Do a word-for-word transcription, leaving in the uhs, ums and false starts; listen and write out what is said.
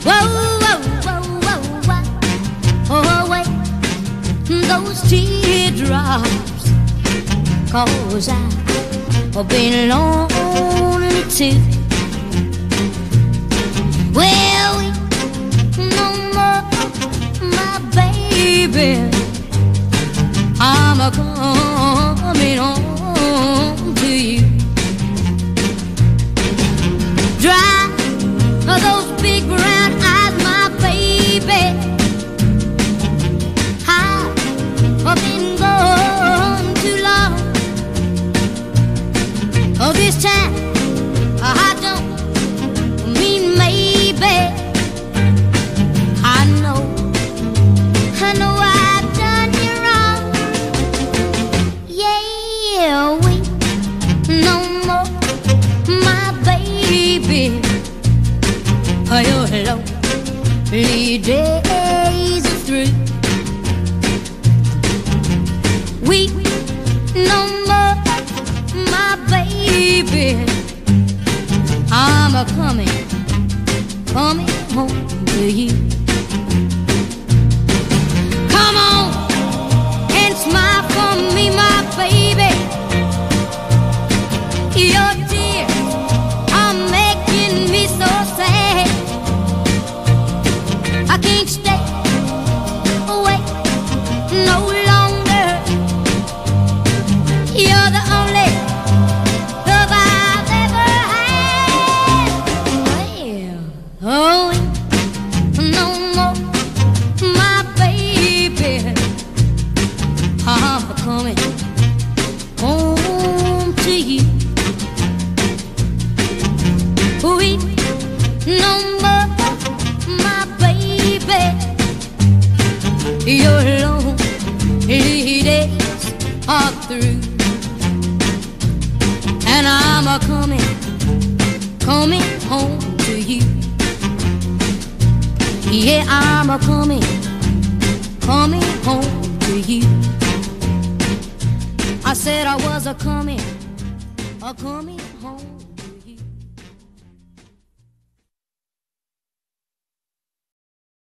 Whoa, whoa, whoa, whoa, whoa. Oh, wait, those teardrops, 'cause I've been lonely too. Well, we no more, my baby. I'm a coming home to you. Dry those big brown eyes, my baby. I've been gone too long. Oh, this time I don't mean maybe. I know, I know I've done you wrong. Yeah, we no more, my baby. Oh, your lonely days are through. We no more, my baby. I'm a coming, coming home to you. Come on and smile for me, my baby. Your tears are making me so sad. I can't stay away no longer. You're the only love I've ever had. Well, oh, no more, my baby. I'm coming home to you. We no more, my baby. Your lonely days are through. And I'm a coming, coming home to you. Yeah, I'm a coming, coming home to you. I said I was a coming, a coming